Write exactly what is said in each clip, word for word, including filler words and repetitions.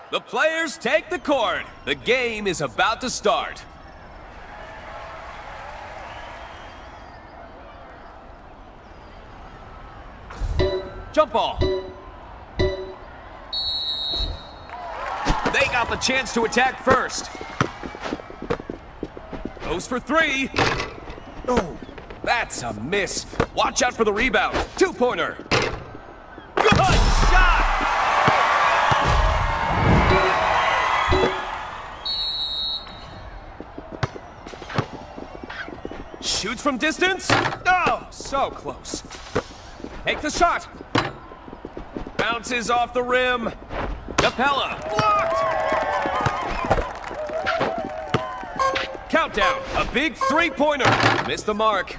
The players take the court. The game is about to start. Jump ball. They got the chance to attack first. Goes for three. Oh, that's a miss. Watch out for the rebound. Two-pointer. Good shot! Shoots from distance. Oh, so close. Take the shot. Bounces off the rim. Capella. Blocked! Countdown. A big three-pointer. Missed the mark.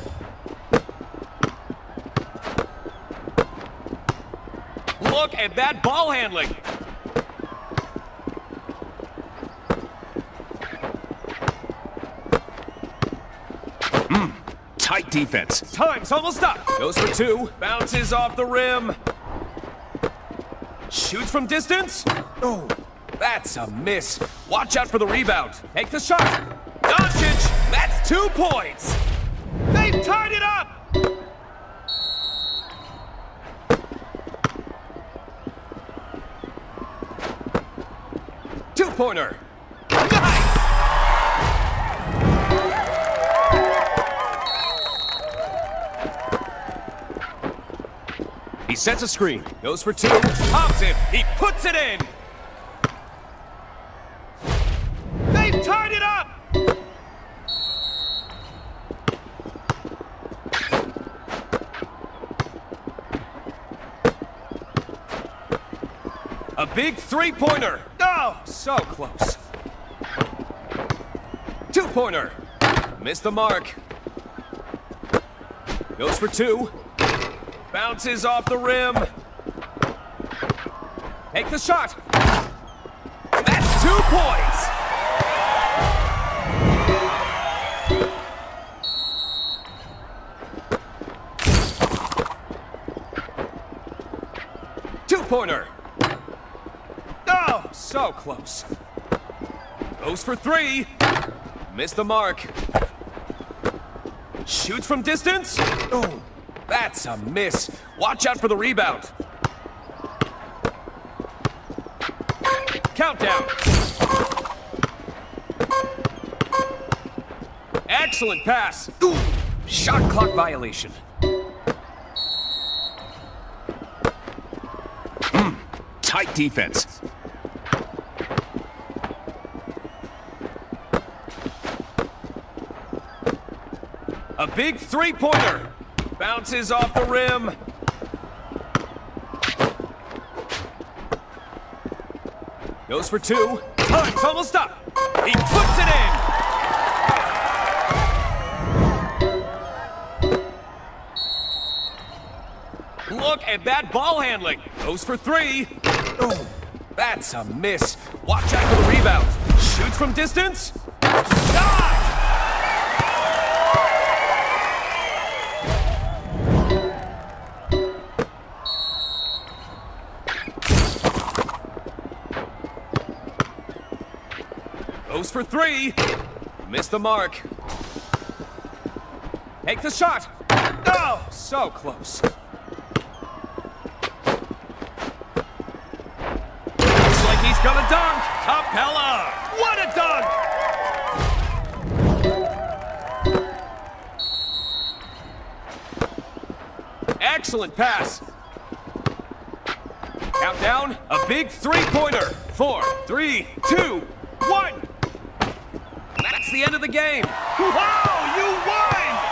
Look at that ball handling. Mm, tight defense. Time's almost up. Goes for two. Bounces off the rim. Shoots from distance. Oh, that's a miss. Watch out for the rebound. Take the shot. Doncic, that's two points. They've tied it up. Two-pointer. Nice! He sets a screen. Goes for two. Pops it. He puts it in. They've tied it up! A big three-pointer. Oh, so close. Two-pointer. Missed the mark. Goes for two. Bounces off the rim. Take the shot. That's two points. Two-pointer. Oh, so close. Goes for three. Missed the mark. Shoots from distance. Oh, that's a miss. Watch out for the rebound. Countdown. Excellent pass. Ooh, shot clock violation. Mm, tight defense. A big three-pointer. Bounces off the rim. Goes for two. Time's almost up. He puts it in. Look at that ball handling. Goes for three. Oh, that's a miss. Watch out for the rebound. Shoots from distance. Shot! Goes for three. Missed the mark. Take the shot. Oh, so close. Looks like he's gonna dunk. Capella. What a dunk. Excellent pass. Countdown. A big three-pointer. Four, three, two, one. That's the end of the game. Wow, you won!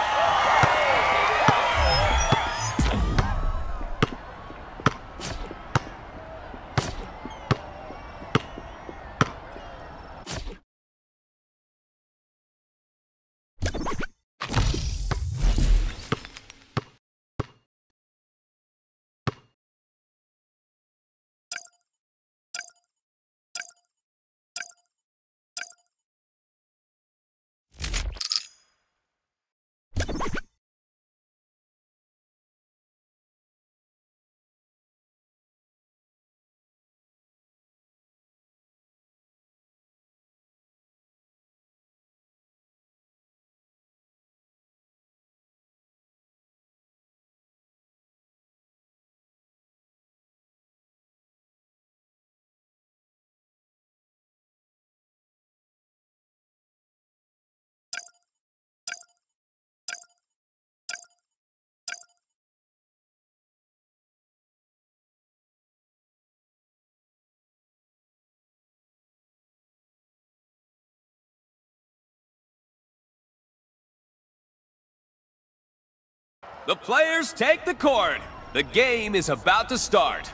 The players take the court. The game is about to start.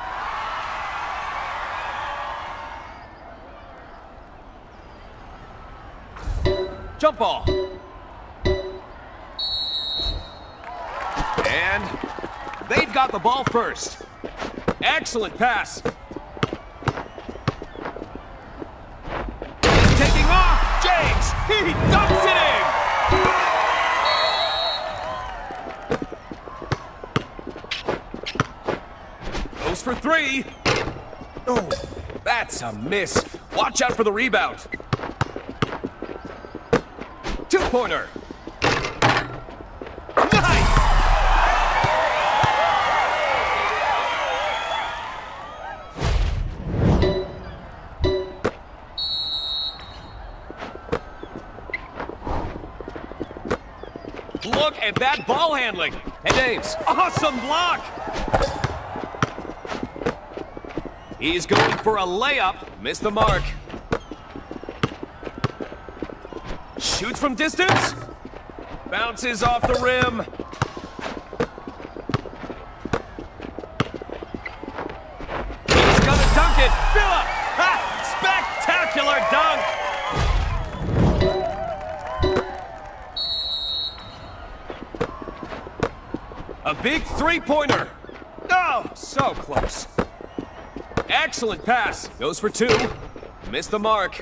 Jump ball. And they've got the ball first. Excellent pass. He's taking off. James, he dunks it in. Goes for three. Oh, that's a miss. Watch out for the rebound. Two-pointer. Nice! Look at that ball handling. Hey, James. Awesome block. He's going for a layup. Missed the mark. Shoots from distance. Bounces off the rim. He's gonna dunk it. Phillip! Ha! Spectacular dunk. A big three-pointer. Oh, so close. Excellent pass. Goes for two. Missed the mark.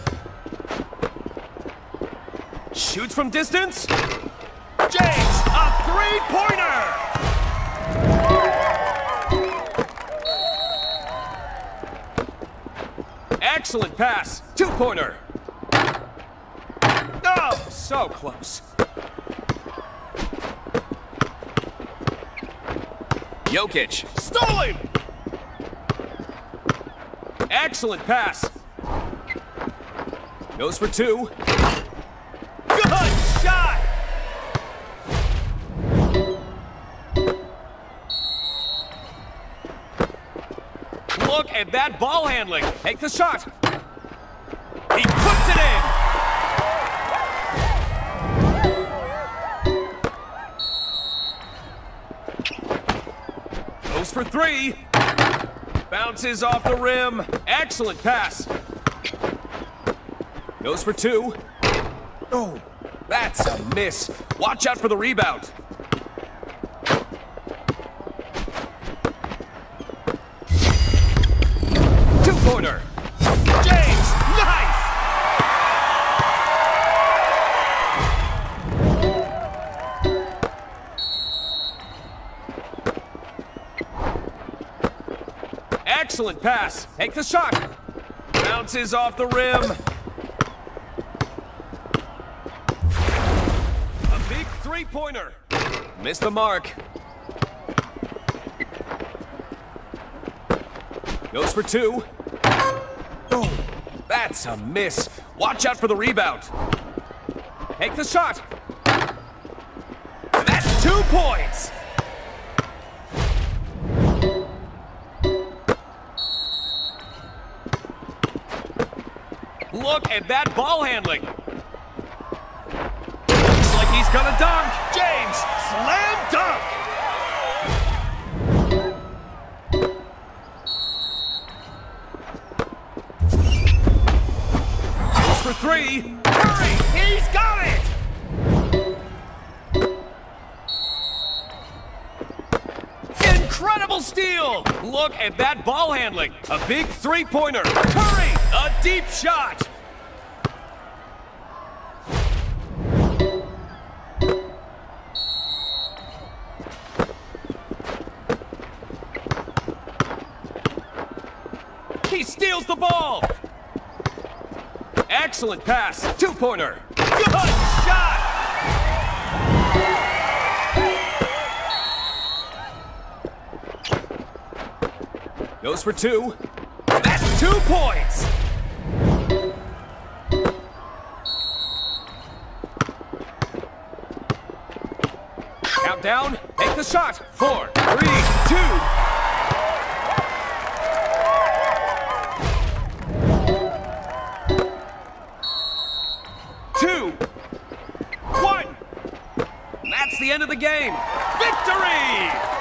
Shoots from distance. James, a three-pointer! Excellent pass. Two-pointer. Oh, so close. Jokic, stolen! Excellent pass. Goes for two. Good shot! Look at that ball handling. Take the shot. He puts it in. Goes for three. Bounces off the rim. Excellent pass. Goes for two. Oh, that's a miss. Watch out for the rebound. Two-pointer. James, nice! Excellent pass. Take the shot. Bounces off the rim. A big three-pointer. Missed the mark. Goes for two. Oh, that's a miss. Watch out for the rebound. Take the shot. That's two points. Look at that ball handling. Looks like he's gonna dunk. James, slam dunk. Goes for three. Curry, he's got it. Incredible steal. Look at that ball handling. A big three-pointer. Curry, a deep shot. He steals the ball. Excellent pass. Two-pointer. Good shot. Goes for two. That's two points. Countdown. Take the shot. Four, three, two. the end of the game. Victory!